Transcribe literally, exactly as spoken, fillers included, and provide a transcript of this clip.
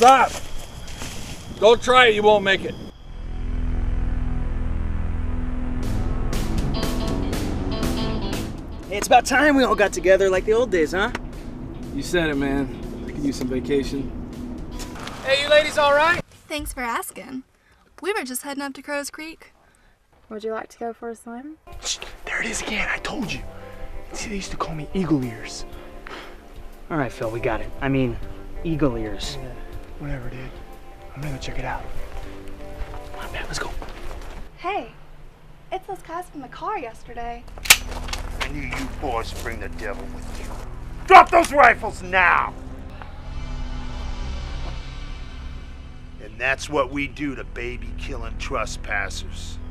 Stop! Don't try it, you won't make it. Hey, it's about time we all got together like the old days, huh? You said it, man. I could use some vacation. Hey, you ladies all right? Thanks for asking. We were just heading up to Crow's Creek. Would you like to go for a swim? Shh, there it is again, I told you. See, they used to call me Eagle Ears. All right, Phil, we got it. I mean, eagle ears. Yeah, whatever, dude. I'm gonna go check it out. Come on, man, let's go. Hey, it's those guys from the car yesterday. I knew you boys would bring the devil with you. Drop those rifles now! And that's what we do to baby-killing trespassers.